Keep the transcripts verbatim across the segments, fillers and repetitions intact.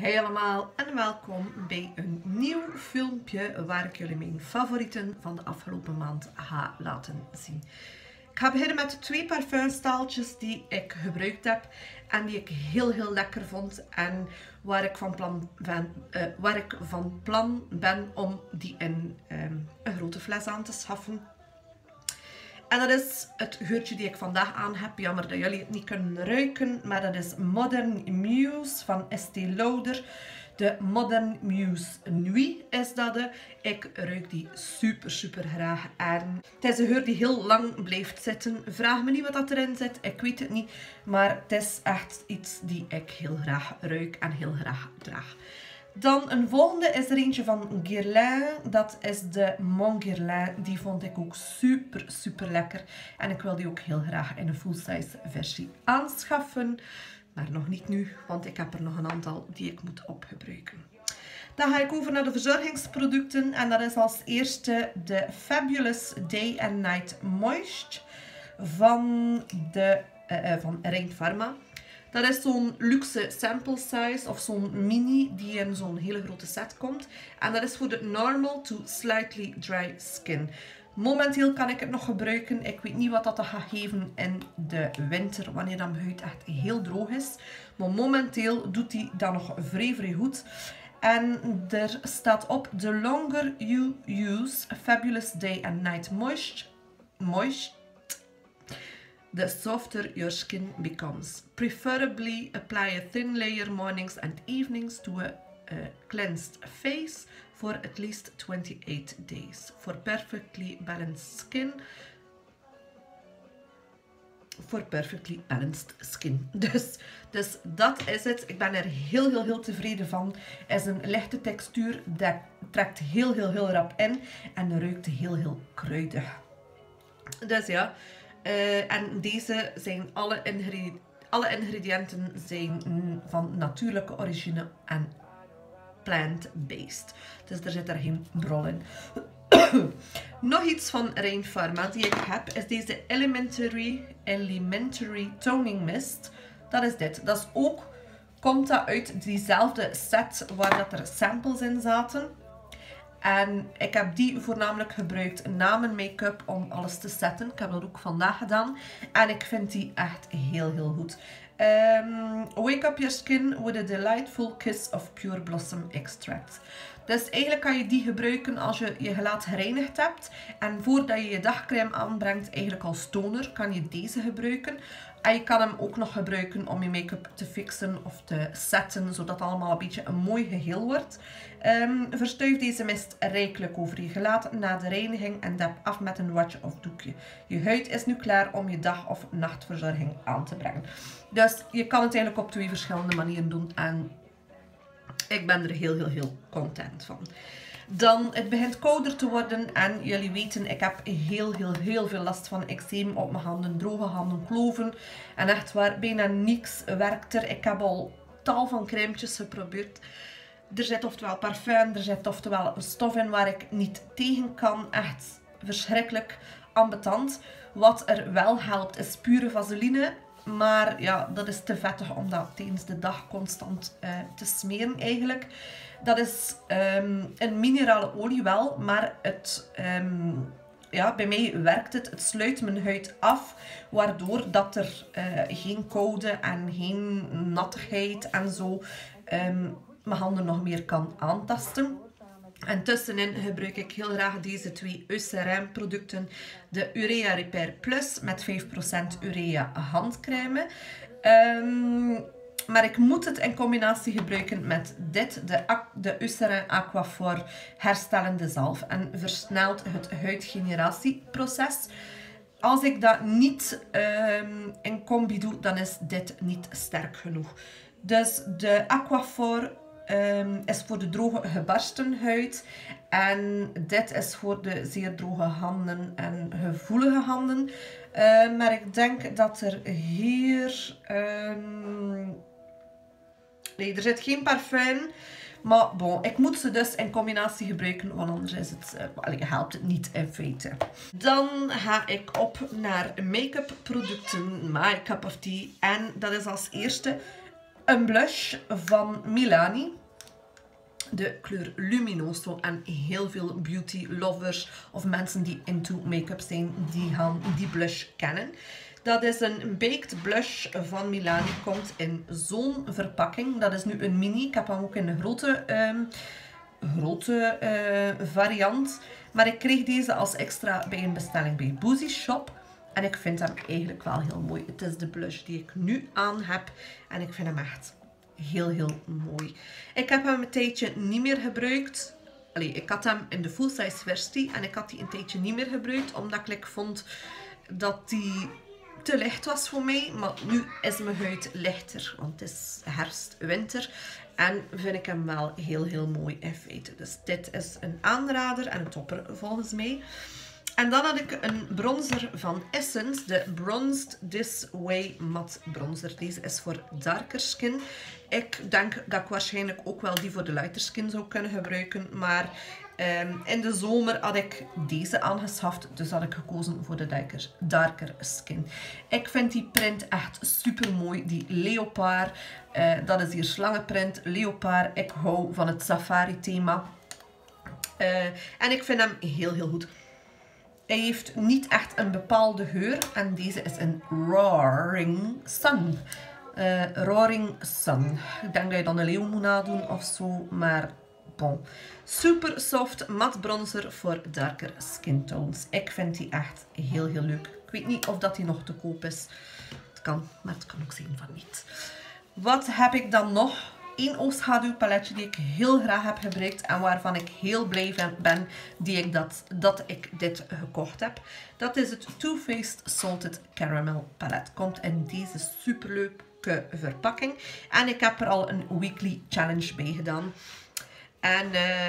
Hey allemaal en welkom bij een nieuw filmpje waar ik jullie mijn favorieten van de afgelopen maand ga laten zien. Ik ga beginnen met twee parfumstaaltjes die ik gebruikt heb en die ik heel heel lekker vond en waar ik van plan ben, uh, waar ik van plan ben om die in um, een grote fles aan te schaffen. En dat is het geurtje die ik vandaag aan heb. Jammer dat jullie het niet kunnen ruiken. Maar dat is Modern Muse van Estée Lauder. De Modern Muse Nuit is dat. Ik ruik die super super graag. En het is een geur die heel lang blijft zitten. Vraag me niet wat dat erin zit. Ik weet het niet. Maar het is echt iets die ik heel graag ruik en heel graag draag. Dan een volgende is er eentje van Guerlain. Dat is de Mon Guerlain. Die vond ik ook super, super lekker. En ik wil die ook heel graag in een full-size versie aanschaffen. Maar nog niet nu, want ik heb er nog een aantal die ik moet opgebruiken. Dan ga ik over naar de verzorgingsproducten. En dat is als eerste de Fabulous Day and Night Moist van, de, uh, van Rein Pharma. Dat is zo'n luxe sample size of zo'n mini die in zo'n hele grote set komt. En dat is voor de normal to slightly dry skin. Momenteel kan ik het nog gebruiken. Ik weet niet wat dat gaat geven in de winter, wanneer dan mijn huid echt heel droog is. Maar momenteel doet hij dat nog vrij vrij goed. En er staat op: the longer you use Fabulous Day and Night Moist, moist the softer your skin becomes. Preferably apply a thin layer mornings and evenings to a, a cleansed face for at least twenty-eight days. For perfectly balanced skin. For perfectly balanced skin. Dus, dus dat is het. Ik ben er heel heel heel tevreden van. Het is een lichte textuur. Dat trekt heel heel heel rap in. En ruikt heel heel kruidig. Dus ja. Uh, en deze zijn alle, ingredi alle ingrediënten zijn van natuurlijke origine en plant-based. Dus er zit er geen brol in. Nog iets van Rein Pharma die ik heb is deze Elementary, Elementary Toning Mist. Dat is dit. Dat is ook, komt dat uit diezelfde set waar dat er samples in zaten. En ik heb die voornamelijk gebruikt na mijn make-up om alles te setten. Ik heb dat ook vandaag gedaan. En ik vind die echt heel heel goed. Um, wake up your skin with a delightful kiss of pure blossom extract. Dus eigenlijk kan je die gebruiken als je je gelaat gereinigd hebt. En voordat je je dagcrème aanbrengt, eigenlijk als toner, kan je deze gebruiken. En je kan hem ook nog gebruiken om je make-up te fixen of te setten, zodat het allemaal een beetje een mooi geheel wordt. Um, verstuif deze mist rijkelijk over je gelaat na de reiniging en dep af met een watje of doekje. Je huid is nu klaar om je dag- of nachtverzorging aan te brengen. Dus je kan het eigenlijk op twee verschillende manieren doen en ik ben er heel heel heel content van. Dan, het begint kouder te worden en jullie weten, ik heb heel heel heel veel last van eczeem op mijn handen, droge handen, kloven. En echt waar, bijna niks werkt er. Ik heb al tal van crèmetjes geprobeerd. Er zit oftewel parfum, er zit oftewel een stof in waar ik niet tegen kan. Echt verschrikkelijk ambetant. Wat er wel helpt is pure vaseline. Maar ja, dat is te vettig om dat tijdens de dag constant uh, te smeren eigenlijk. Dat is um, een minerale olie wel, maar het, um, ja, bij mij werkt het. Het sluit mijn huid af, waardoor dat er uh, geen koude en geen nattigheid en zo um, mijn handen nog meer kan aantasten. En tussenin gebruik ik heel graag deze twee Eucerin producten. De Urea Repair Plus met vijf procent urea handcrème. Um, maar ik moet het in combinatie gebruiken met dit, de, de Eucerin Aquaphor herstellende zalf. En versnelt het huidgeneratieproces. Als ik dat niet um, in combi doe, dan is dit niet sterk genoeg. Dus de Aquaphor Um, is voor de droge gebarsten huid en dit is voor de zeer droge handen en gevoelige handen. Uh, maar ik denk dat er hier um... nee, er zit geen parfum, maar bon, ik moet ze dus in combinatie gebruiken, want anders is het, uh, allee, helpt het niet in feite. Dan ga ik op naar make-up producten, my cup of tea, en dat is als eerste een blush van Milani. De kleur Luminoso. En heel veel beauty lovers of mensen die into make-up zijn, die gaan die blush kennen. Dat is een baked blush van Milani. Komt in zo'n verpakking. Dat is nu een mini. Ik heb hem ook in een grote, um, grote uh, variant. Maar ik kreeg deze als extra bij een bestelling bij Boozy Shop. En ik vind hem eigenlijk wel heel mooi. Het is de blush die ik nu aan heb. En ik vind hem echt heel, heel mooi. Ik heb hem een tijdje niet meer gebruikt. Allee, ik had hem in de full size versie. En ik had die een tijdje niet meer gebruikt. Omdat ik vond dat die te licht was voor mij. Maar nu is mijn huid lichter. Want het is herfst, winter. En vind ik hem wel heel, heel mooi in feite. Dus dit is een aanrader en een topper volgens mij. En dan had ik een bronzer van Essence. De Bronzed This Way Matte Bronzer. Deze is voor darker skin. Ik denk dat ik waarschijnlijk ook wel die voor de lighter skin zou kunnen gebruiken. Maar um, in de zomer had ik deze aangeschaft. Dus had ik gekozen voor de darker, darker skin. Ik vind die print echt super mooi. Die leopard. Uh, dat is hier slangenprint. Leopard. Ik hou van het safari thema. Uh, en ik vind hem heel heel goed. Hij heeft niet echt een bepaalde geur. En deze is een Roaring Sun. Uh, Roaring Sun. Ik denk dat je dan een leeuw moet nadoen of zo. Maar bon. Super soft matte bronzer voor darker skin tones. Ik vind die echt heel heel leuk. Ik weet niet of dat die nog te koop is. Het kan, maar het kan ook zijn van niet. Wat heb ik dan nog? Eén oogschaduwpaletje die ik heel graag heb gebruikt en waarvan ik heel blij ben die ik dat, dat ik dit gekocht heb. Dat is het Too Faced Salted Caramel palet. Komt in deze superleuke verpakking. En ik heb er al een weekly challenge bij gedaan. En uh,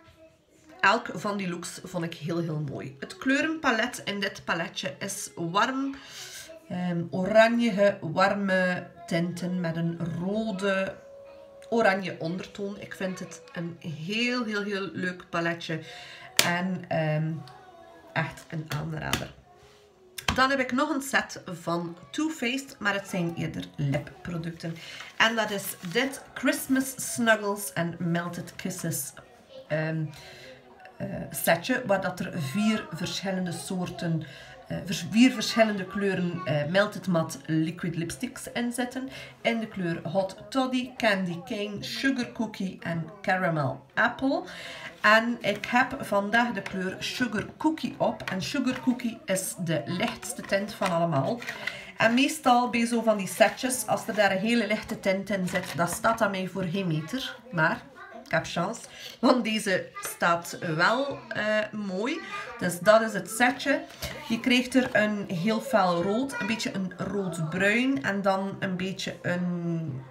elk van die looks vond ik heel heel mooi. Het kleurenpalet in dit paletje is warm. Um, oranje, warme tinten met een rode oranje ondertoon. Ik vind het een heel, heel, heel leuk paletje. En um, echt een aanrader. Dan heb ik nog een set van Too Faced, maar het zijn eerder lipproducten. En dat is dit Christmas Snuggles and Melted Kisses um, uh, setje. Waar dat er vier verschillende soorten Uh, vier verschillende kleuren uh, Melted Matte Liquid Lipsticks in zitten. In de kleur Hot Toddy, Candy Cane, Sugar Cookie en Caramel Apple. En ik heb vandaag de kleur Sugar Cookie op. En Sugar Cookie is de lichtste tint van allemaal. En meestal bij zo van die setjes, als er daar een hele lichte tint in zit, dat staat aan mij voor geen meter. Maar ik heb chance, want deze staat wel uh, mooi. Dus dat is het setje. Je krijgt er een heel fel rood, een beetje een roodbruin en dan een beetje een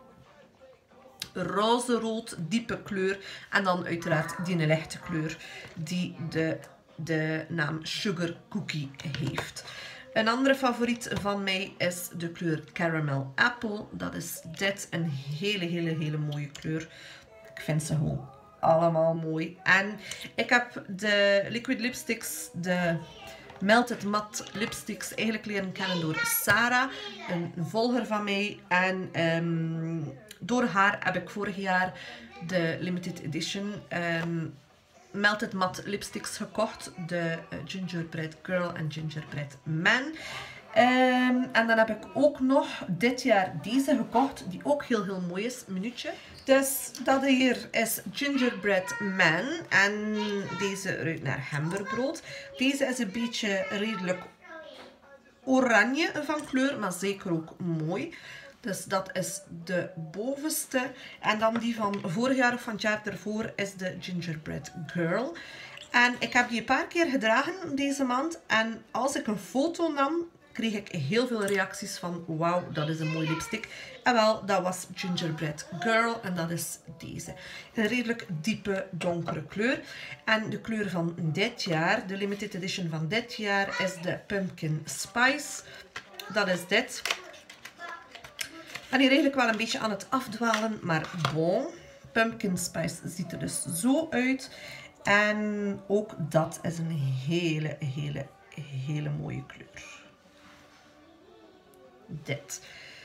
roze-rood diepe kleur. En dan uiteraard die een lichte kleur die de, de naam Sugar Cookie heeft. Een andere favoriet van mij is de kleur Caramel Apple. Dat is dit, een hele, hele, hele mooie kleur. Ik vind ze gewoon allemaal mooi. En ik heb de liquid lipsticks, de Melted Matte lipsticks, eigenlijk leren kennen door Sarah, een volger van mij. En um, door haar heb ik vorig jaar de limited edition um, Melted Matte lipsticks gekocht. De uh, Gingerbread Girl en Gingerbread Man. Um, en dan heb ik ook nog dit jaar deze gekocht, die ook heel heel mooi is. Een minuutje. Dus dat hier is Gingerbread Man. En deze ruikt naar gemberbrood. Deze is een beetje redelijk oranje van kleur, maar zeker ook mooi. Dus dat is de bovenste. En dan die van vorig jaar of van het jaar ervoor is de Gingerbread Girl. En ik heb die een paar keer gedragen deze maand. En als ik een foto nam, kreeg ik heel veel reacties van wauw, dat is een mooi lipstick. En wel, dat was Gingerbread Girl en dat is deze. Een redelijk diepe, donkere kleur. En de kleur van dit jaar, de limited edition van dit jaar, is de Pumpkin Spice. Dat is dit. Ik ben hier eigenlijk wel een beetje aan het afdwalen, maar bon. Pumpkin Spice ziet er dus zo uit. En ook dat is een hele, hele, hele mooie kleur. Dit.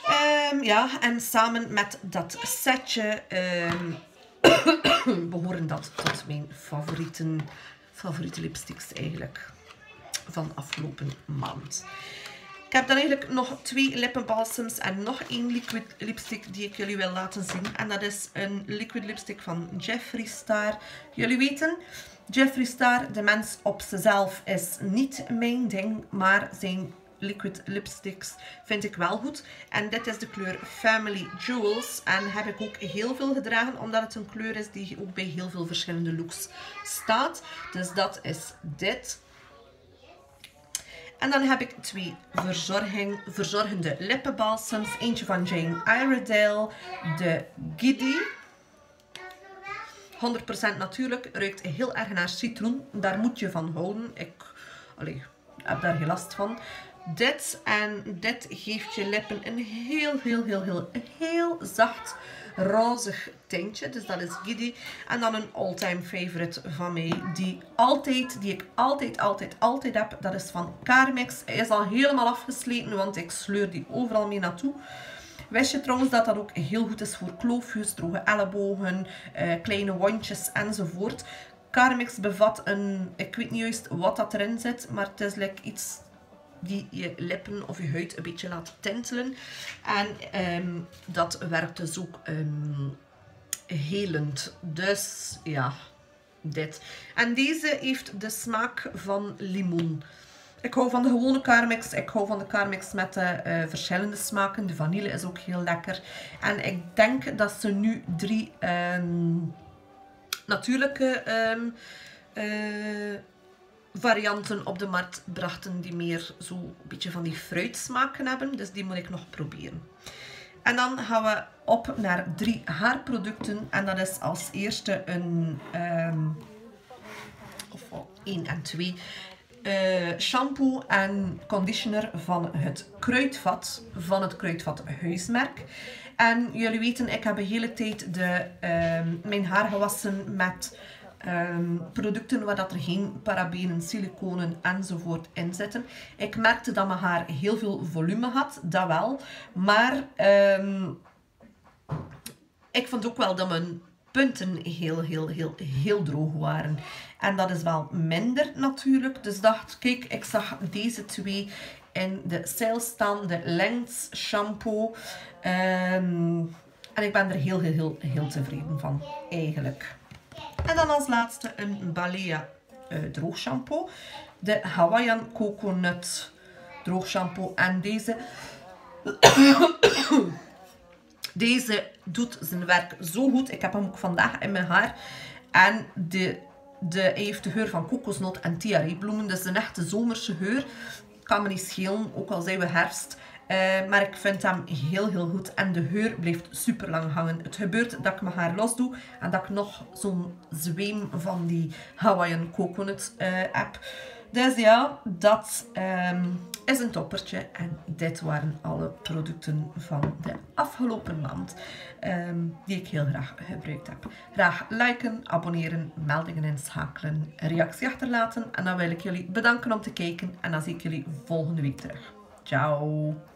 Um, ja, en samen met dat setje um, behoren dat tot mijn favorieten, favoriete lipsticks eigenlijk van afgelopen maand. Ik heb dan eigenlijk nog twee lippenbalsems en nog één liquid lipstick die ik jullie wil laten zien. En dat is een liquid lipstick van Jeffree Star. Jullie weten, Jeffree Star, de mens op zichzelf, is niet mijn ding, maar zijn liquid lipsticks vind ik wel goed. En dit is de kleur Family Jewels. En heb ik ook heel veel gedragen, omdat het een kleur is die ook bij heel veel verschillende looks staat. Dus dat is dit. En dan heb ik twee verzorging, verzorgende lippenbalsems. Eentje van Jane Iredale, de Giddy. honderd procent natuurlijk, ruikt heel erg naar citroen. Daar moet je van houden. Ik allee, heb daar geen last van. Dit en dit geeft je lippen een heel, heel, heel, heel, heel zacht rozig tintje. Dus dat is Giddy. En dan een all-time favorite van mij. Die, altijd, die ik altijd, altijd, altijd heb. Dat is van Carmex. Hij is al helemaal afgesleten, want ik sleur die overal mee naartoe. Wist je trouwens dat dat ook heel goed is voor kloofjes, droge ellebogen, uh, kleine wondjes enzovoort. Carmex bevat een, ik weet niet juist wat dat erin zit, maar het is like iets die je lippen of je huid een beetje laat tintelen. En um, dat werkt dus ook um, helend. Dus ja, dit. En deze heeft de smaak van limoen. Ik hou van de gewone Carmex. Ik hou van de Carmex met de uh, verschillende smaken. De vanille is ook heel lekker. En ik denk dat ze nu drie um, natuurlijke um, uh, varianten op de markt brachten die meer zo een beetje van die fruitsmaken hebben. Dus die moet ik nog proberen. En dan gaan we op naar drie haarproducten. En dat is als eerste een, um, of wel één en twee, uh, shampoo en conditioner van het Kruidvat, van het Kruidvat huismerk. En jullie weten, ik heb de hele tijd de, um, mijn haar gewassen met Um, producten waar dat er geen parabenen, siliconen enzovoort in zitten. Ik merkte dat mijn haar heel veel volume had, dat wel. Maar um, ik vond ook wel dat mijn punten heel, heel, heel, heel droog waren. En dat is wel minder natuurlijk. Dus dacht, kijk, ik zag deze twee in de sale staan. De Lengths shampoo. Um, en ik ben er heel, heel, heel, heel tevreden van, eigenlijk. En dan als laatste een Balea uh, droogshampoo. De Hawaiian Coconut droogshampoo. En deze, deze doet zijn werk zo goed. Ik heb hem ook vandaag in mijn haar. En de, de, hij heeft de geur van kokosnoot en tiareebloemen. Dus een echte zomerse geur. Kan me niet schelen, ook al zijn we herfst. Uh, maar ik vind hem heel heel goed en de geur blijft super lang hangen. Het gebeurt dat ik mijn haar los doe en dat ik nog zo'n zweem van die Hawaiian Coconut uh, heb. Dus ja, dat um, is een toppertje. En dit waren alle producten van de afgelopen maand um, die ik heel graag gebruikt heb. Graag liken, abonneren, meldingen inschakelen, reactie achterlaten. En dan wil ik jullie bedanken om te kijken en dan zie ik jullie volgende week terug. Ciao!